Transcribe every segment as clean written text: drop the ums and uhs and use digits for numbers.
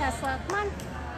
Tesla. Come on.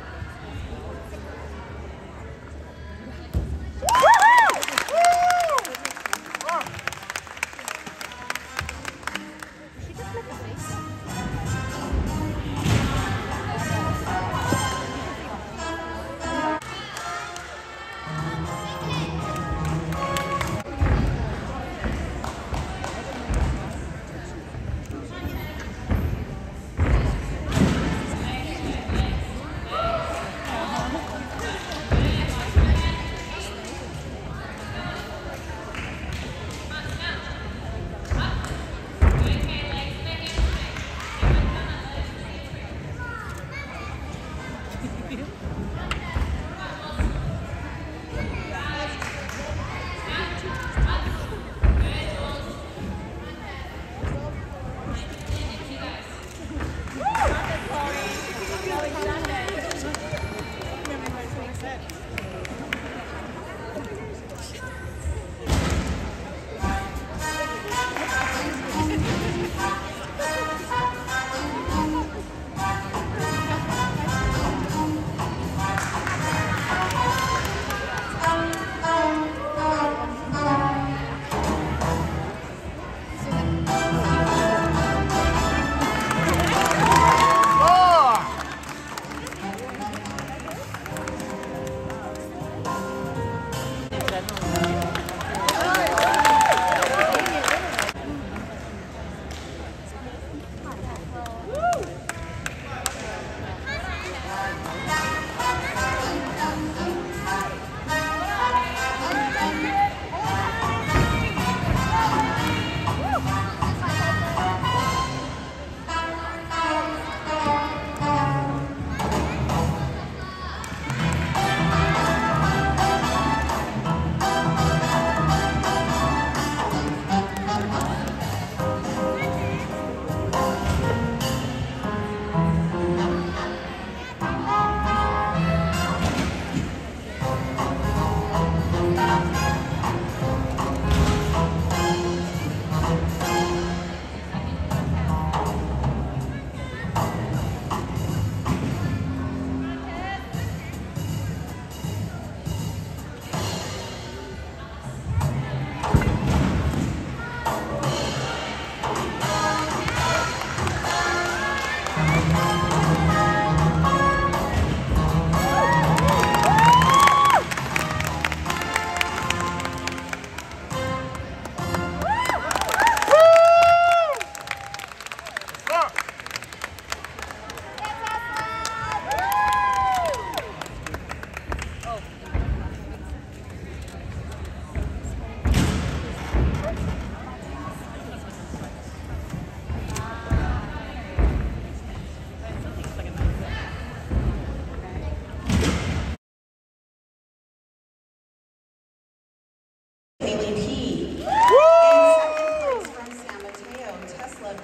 Haley P. In second place from San Mateo, Tesla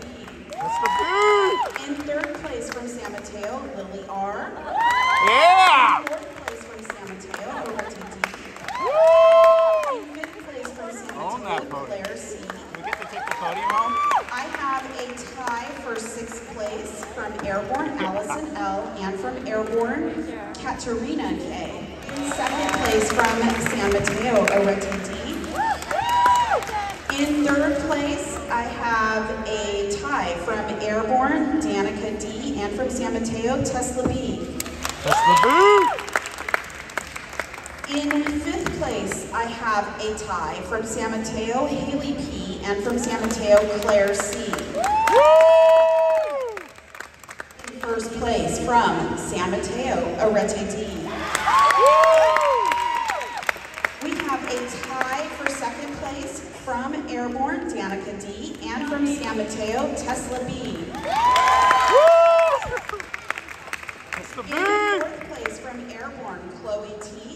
B. In third place from San Mateo, Lily R. Yeah! In fourth place from San Mateo, Oretta D. In fifth place from San Mateo, Claire C. We get to take the podium home? I have a tie for sixth place from Airborne Allison L. and from Airborne Katerina K. In second place from San Mateo, Oretta D. In third place, I have a tie from Airborne, Danica D, and from San Mateo, Tesla B. Tesla B! In fifth place, I have a tie from San Mateo, Haley P, and from San Mateo, Claire C. In first place, from San Mateo, Oretta D. We have a tie for second place from Airborne, Danica D, and from San Mateo, Tesla B. Tesla B! In fourth place from Airborne, Chloe T.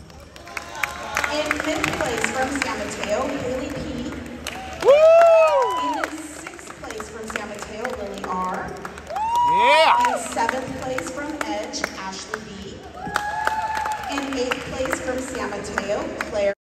In fifth place from San Mateo, Haley P. In sixth place from San Mateo, Lily R. Yeah! In seventh place from Edge, Ashley B. In eighth place from San Mateo, Claire